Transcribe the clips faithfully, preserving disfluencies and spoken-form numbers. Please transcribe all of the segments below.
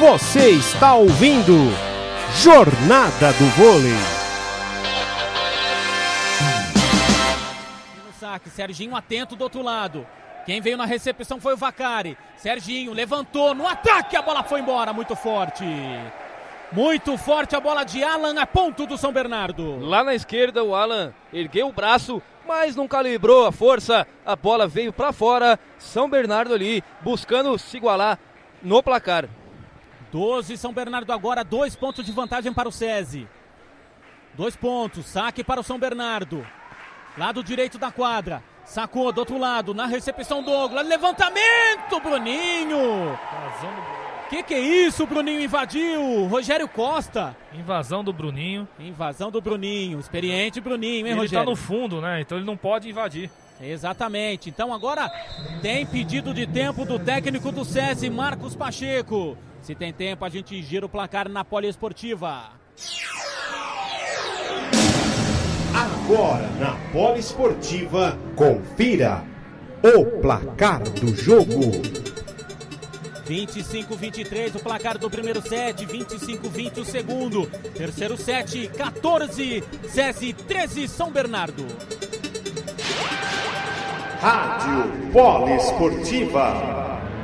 Você está ouvindo Jornada do Vôlei. No saque, Serginho atento do outro lado. Quem veio na recepção foi o Vacari. Serginho levantou no ataque, a bola foi embora, muito forte. Muito forte a bola de Alan a ponto do São Bernardo. Lá na esquerda o Alan ergueu o braço, mas não calibrou a força. A bola veio para fora. São Bernardo ali buscando se igualar no placar. doze São Bernardo agora, dois pontos de vantagem para o SESI. Dois pontos, saque para o São Bernardo. Lado direito da quadra. Sacou do outro lado, na recepção Douglas, levantamento, Bruninho. Que que é isso, Bruninho invadiu, Rogério Costa. Invasão do Bruninho. Invasão do Bruninho, experiente Bruninho, hein, ele Rogério? Ele tá no fundo, né, então ele não pode invadir. Exatamente, então agora tem pedido de tempo do técnico do SESI, Marcos Pacheco. Se tem tempo, a gente gira o placar na Poliesportiva. Agora na Poliesportiva, confira o placar do jogo. vinte e cinco a vinte e três o placar do primeiro set, vinte e cinco a vinte o segundo. Terceiro set, quatorze, SESI treze, São Bernardo. Rádio Poliesportiva.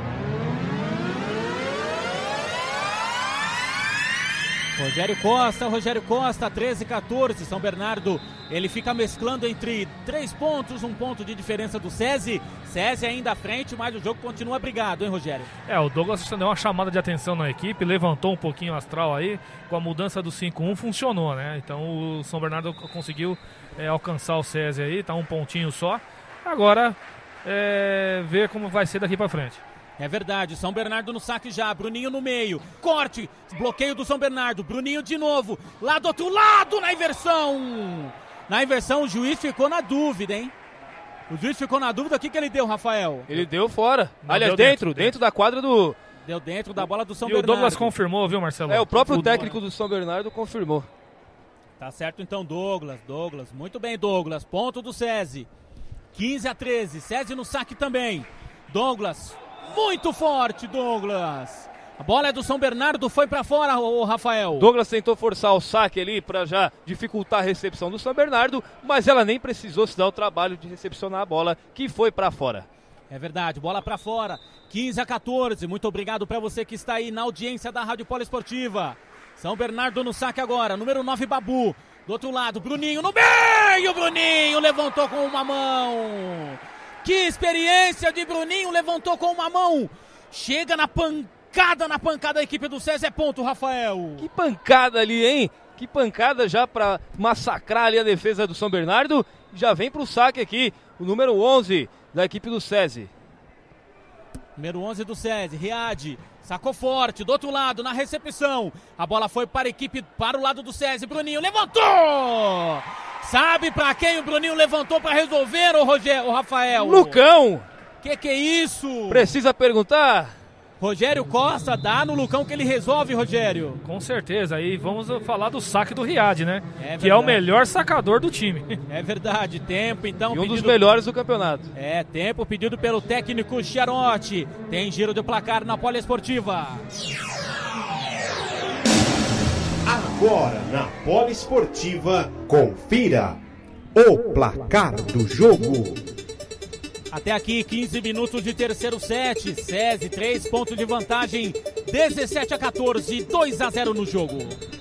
Rogério Costa, Rogério Costa, treze a quatorze, São Bernardo, ele fica mesclando entre três pontos, um ponto de diferença do SESI, SESI ainda à frente, mas o jogo continua brigado, hein, Rogério? É, o Douglas deu uma chamada de atenção na equipe, levantou um pouquinho o astral aí, com a mudança do cinco a um funcionou, né, então o São Bernardo conseguiu é, alcançar o SESI aí, tá um pontinho só, agora é, ver como vai ser daqui pra frente. É verdade, São Bernardo no saque já, Bruninho no meio, corte, bloqueio do São Bernardo, Bruninho de novo, lá do outro lado, na inversão, na inversão o juiz ficou na dúvida, hein? O juiz ficou na dúvida, o que que ele deu, Rafael? Ele deu fora, Não, aliás, deu dentro, dentro, dentro da quadra do... Deu dentro da bola do São e Bernardo. E o Douglas confirmou, viu, Marcelo? É, o próprio técnico do São Bernardo confirmou. Tá certo então, Douglas, Douglas, muito bem, Douglas, ponto do SESI, quinze a treze, SESI no saque também, Douglas... Muito forte, Douglas. A bola é do São Bernardo, foi pra fora, o Rafael. Douglas tentou forçar o saque ali para já dificultar a recepção do São Bernardo, mas ela nem precisou se dar o trabalho de recepcionar a bola, que foi pra fora. É verdade, bola pra fora. quinze a quatorze. Muito obrigado pra você que está aí na audiência da Rádio Poliesportiva. São Bernardo no saque agora, número nove, Babu. Do outro lado, Bruninho no meio, Bruninho levantou com uma mão. Que experiência de Bruninho, levantou com uma mão. Chega na pancada, na pancada da equipe do SESI, é ponto, Rafael. Que pancada ali, hein? Que pancada já para massacrar ali a defesa do São Bernardo. Já vem pro saque aqui, o número onze da equipe do SESI. Número onze do SESI, Riad, sacou forte, do outro lado, na recepção. A bola foi para a equipe, para o lado do SESI, Bruninho levantou! Sabe pra quem o Bruninho levantou pra resolver, o Rogério, o Rafael? Lucão! Que que é isso? Precisa perguntar? Rogério Costa dá no Lucão que ele resolve, Rogério. Com certeza, aí vamos falar do saque do Riad, né? É que é o melhor sacador do time. É verdade, tempo então. E um pedido... dos melhores do campeonato. É, tempo pedido pelo técnico Chiarotti. Tem giro de placar na Poliesportiva. Agora na Poliesportiva, confira o placar do jogo. Até aqui, quinze minutos de terceiro set. SESI, três pontos de vantagem. dezessete a quatorze, dois a zero no jogo.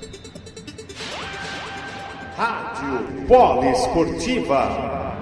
Rádio Poliesportiva.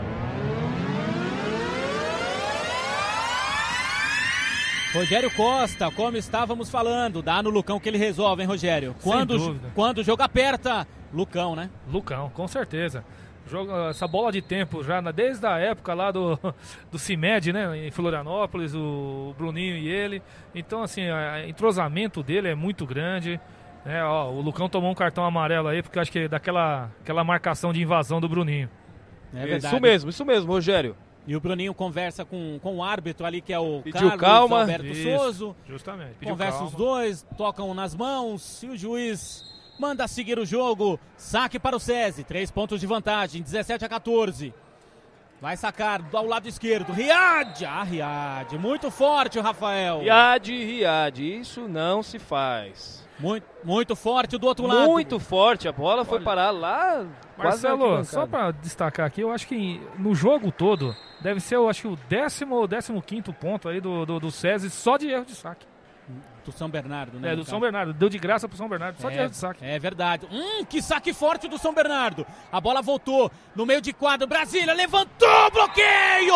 Rogério Costa, como estávamos falando, dá no Lucão que ele resolve, hein, Rogério? Quando, Sem dúvida. Quando o jogo aperta, Lucão, né? Lucão, com certeza. Joga essa bola de tempo já desde a época lá do, do CIMED, né, em Florianópolis, o Bruninho e ele. Então, assim, o entrosamento dele é muito grande. Né, ó, o Lucão tomou um cartão amarelo aí, porque eu acho que é daquela aquela marcação de invasão do Bruninho. É verdade. Isso mesmo, isso mesmo, Rogério. E o Bruninho conversa com, com o árbitro ali, que é o Pediu Carlos calma. Alberto Isso, Souza. justamente. Pediu Conversa calma. os dois, tocam nas mãos e o juiz manda seguir o jogo. Saque para o SESI, três pontos de vantagem, dezessete a quatorze. Vai sacar ao lado esquerdo. Riad! Ah, Riad. Muito forte o Rafael. Riad, Riad. Isso não se faz. Muito, muito forte do outro lado. Muito forte. A bola foi parar lá. Marcelo, só para destacar aqui, eu acho que no jogo todo deve ser, eu acho que o décimo ou décimo quinto ponto aí do, do, do SESI só de erro de saque. Do São Bernardo, né? É, do São Bernardo. Deu de graça pro São Bernardo, só é, de erro de saque. É verdade. Hum, que saque forte do São Bernardo. A bola voltou no meio de quadro. Brasília levantou, bloqueio!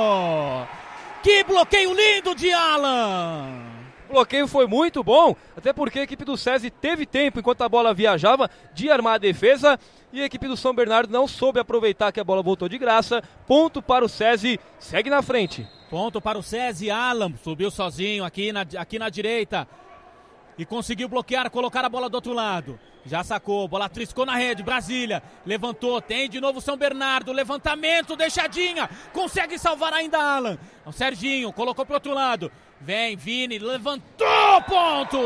Que bloqueio lindo de Alan! O bloqueio foi muito bom, até porque a equipe do SESI teve tempo, enquanto a bola viajava, de armar a defesa, e a equipe do São Bernardo não soube aproveitar que a bola voltou de graça. Ponto para o SESI, segue na frente. Ponto para o SESI. Alan subiu sozinho aqui na, aqui na direita e conseguiu bloquear, colocar a bola do outro lado. Já sacou, bola triscou na rede. Brasília levantou, tem de novo São Bernardo, levantamento, deixadinha, consegue salvar ainda Alan. O Serginho colocou para o outro lado. Vem, Vini, levantou, ponto!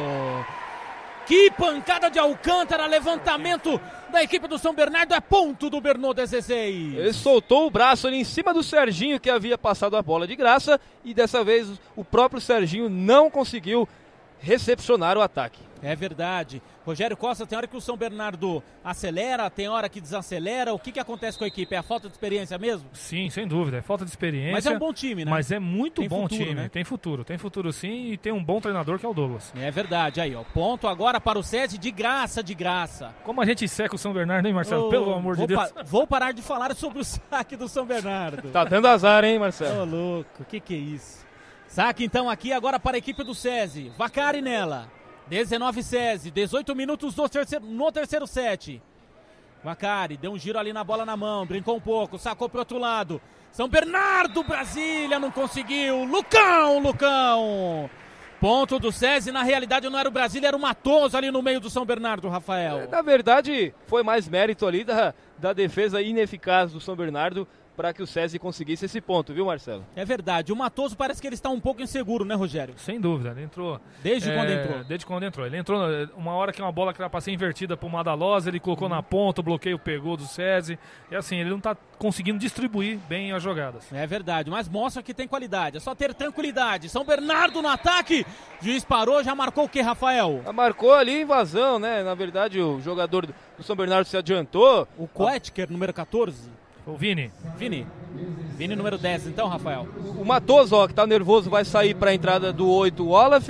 Que pancada de Alcântara, levantamento da equipe do São Bernardo, é ponto do Bernou dezesseis. Ele soltou o braço ali em cima do Serginho, que havia passado a bola de graça, e dessa vez o próprio Serginho não conseguiu recepcionar o ataque. É verdade. Rogério Costa, tem hora que o São Bernardo acelera, tem hora que desacelera. O que, que acontece com a equipe? É a falta de experiência mesmo? Sim, sem dúvida. É falta de experiência. Mas é um bom time, né? Mas é muito tem bom futuro, time. Né? Tem futuro. Tem futuro sim, e tem um bom treinador que é o Douglas. É verdade. Aí, ó. Ponto agora para o SESI, de graça, de graça. Como a gente seca o São Bernardo, hein, Marcelo? Oh, Pelo amor de Deus. Pa vou parar de falar sobre o saque do São Bernardo. Tá dando azar, hein, Marcelo? Ô, louco. O que que é isso? Saque então aqui agora para a equipe do SESI. Vacari nela. dezenove SESI, dezoito minutos do terceiro, no terceiro set. Vacari deu um giro ali na bola na mão, brincou um pouco, sacou pro outro lado. São Bernardo, Brasília, não conseguiu. Lucão, Lucão. Ponto do SESI, na realidade não era o Brasília, era o Matoso ali no meio do São Bernardo, Rafael. Na verdade, foi mais mérito ali da, da defesa ineficaz do São Bernardo para que o SESI conseguisse esse ponto, viu, Marcelo? É verdade, o Matoso parece que ele está um pouco inseguro, né, Rogério? Sem dúvida, ele entrou. Desde é, quando entrou? Desde quando entrou. Ele entrou uma hora que uma bola que era para ser invertida para o Madalosa, ele colocou uhum. na ponta, o bloqueio pegou do SESI. E assim, ele não está conseguindo distribuir bem as jogadas. É verdade, mas mostra que tem qualidade, é só ter tranquilidade. São Bernardo no ataque, juiz parou, já marcou o que, Rafael? Já marcou ali invasão, né? Na verdade, o jogador do São Bernardo se adiantou. O Koetker, número catorze. O Vini. Vini. Vini número dez, então, Rafael. O Matoso, ó, que tá nervoso, vai sair para a entrada do oito, o Olaf.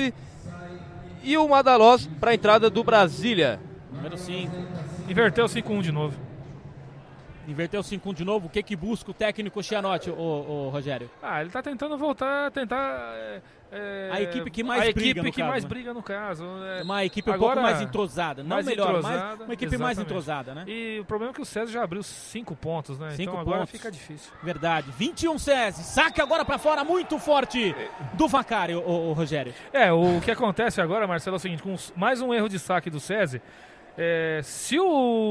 E o Madaloz para a entrada do Brasília. Número cinco. Inverteu o cinco um de novo. Inverteu o cinco um de novo. O que que busca o técnico Chianotti, o, o Rogério? Ah, ele tá tentando voltar, tentar... É, é, a equipe que mais a briga, equipe no que caso, mais né? briga no caso. É, uma equipe um agora, pouco mais entrosada, não mais melhor, entrosada, mas uma equipe exatamente. mais entrosada, né? E o problema é que o SESI já abriu cinco pontos, né? Cinco então agora pontos. fica difícil. Verdade. vinte e um SESI, saque agora pra fora, muito forte do Vacari, o, o, o Rogério. É, o que acontece agora, Marcelo, é o seguinte, com mais um erro de saque do SESI, é, se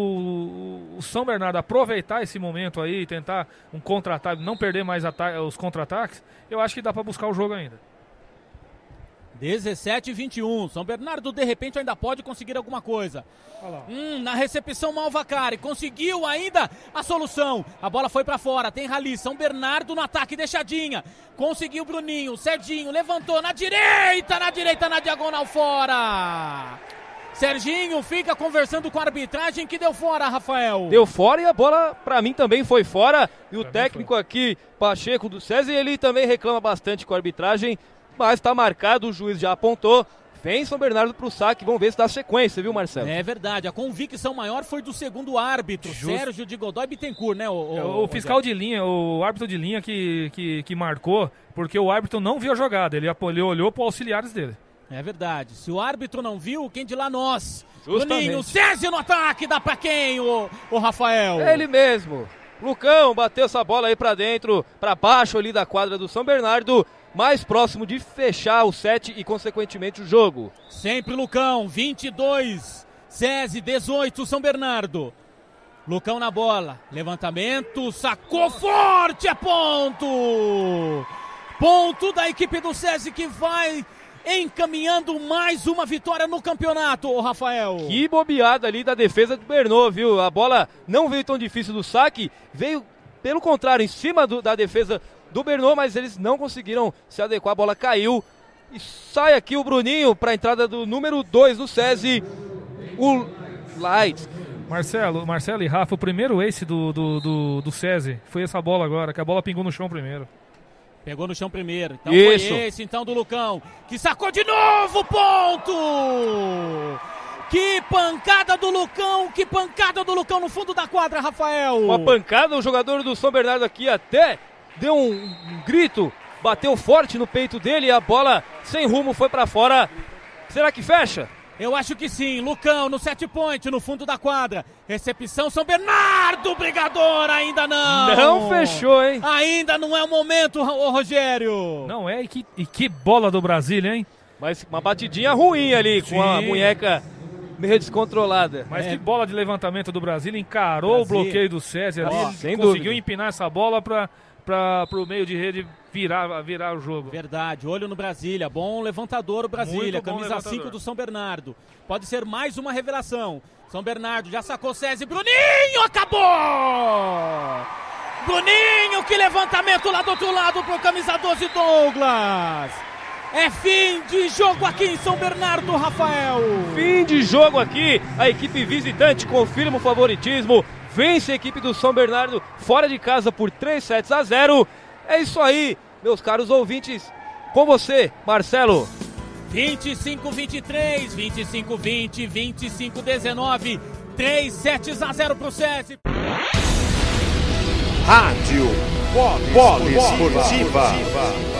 o, o São Bernardo aproveitar esse momento aí, tentar um contra-ataque, não perder mais os contra-ataques, eu acho que dá pra buscar o jogo ainda. dezessete e vinte e um. São Bernardo, de repente, ainda pode conseguir alguma coisa. Hum, na recepção, Malvacari. Conseguiu ainda a solução. A bola foi pra fora. Tem rali. São Bernardo no ataque, deixadinha. Conseguiu o Bruninho. Serginho levantou na direita, na direita, na diagonal, fora. Serginho fica conversando com a arbitragem que deu fora, Rafael. Deu fora e a bola, pra mim, também foi fora. E o técnico aqui, Pacheco do SESI, ele também reclama bastante com a arbitragem. Mas tá marcado, o juiz já apontou. Vem São Bernardo pro saque, vamos ver se dá sequência, viu, Marcelo? É verdade, a convicção maior foi do segundo árbitro, Justo. Sérgio de Godoy Bittencourt, né? O, o, o, o fiscal de linha, o árbitro de linha que, que, que marcou, porque o árbitro não viu a jogada, ele, ele olhou para auxiliares dele. É verdade, se o árbitro não viu, quem de lá nós? Justamente. Juninho, César no ataque, dá pra quem, o, o Rafael? Ele mesmo, Lucão bateu essa bola aí pra dentro, pra baixo ali da quadra do São Bernardo, mais próximo de fechar o set e, consequentemente, o jogo. Sempre Lucão, vinte e dois, SESI, dezoito, São Bernardo. Lucão na bola, levantamento, sacou forte, é ponto! Ponto da equipe do SESI que vai encaminhando mais uma vitória no campeonato, ô Rafael. Que bobeada ali da defesa do Bernou, viu? A bola não veio tão difícil do saque, veio pelo contrário, em cima do, da defesa do Bernot, mas eles não conseguiram se adequar, a bola caiu. E sai aqui o Bruninho para a entrada do número dois do SESI, o Lights. Marcelo, Marcelo e Rafa, o primeiro ace do, do, do, do SESI foi essa bola agora, que a bola pingou no chão primeiro. Pegou no chão primeiro. Então Isso. foi esse então do Lucão, que sacou de novo, ponto! Que pancada do Lucão, que pancada do Lucão no fundo da quadra, Rafael. Uma pancada, o jogador do São Bernardo aqui até deu um, um grito, bateu forte no peito dele e a bola sem rumo foi pra fora. Será que fecha? Eu acho que sim, Lucão no set point, no fundo da quadra. Recepção São Bernardo, Brigador, ainda não. Não fechou, hein? Ainda não é o momento, ô Rogério. Não é, e que, e que bola do Brasília, hein? Mas uma batidinha ruim ali, sim, com a munheca meio descontrolada. Mas é. que bola de levantamento do Brasília, encarou Brasil. o bloqueio do SESI ali, Oh, ele sem conseguiu dúvida. empinar essa bola para para o meio de rede virar, virar o jogo. Verdade, olho no Brasília, bom levantador o Brasília, camisa cinco do São Bernardo. Pode ser mais uma revelação. São Bernardo já sacou SESI, Bruninho, acabou! Bruninho, que levantamento lá do outro lado pro camisa doze Douglas. É fim de jogo aqui em São Bernardo, Rafael. Fim de jogo aqui, a equipe visitante confirma o favoritismo. Vence a equipe do São Bernardo fora de casa por três sets a zero. É isso aí, meus caros ouvintes. Com você, Marcelo. vinte e cinco a vinte e três, vinte e cinco a vinte, vinte e cinco a dezenove. três sets a zero pro SESI. Rádio Poliesportiva.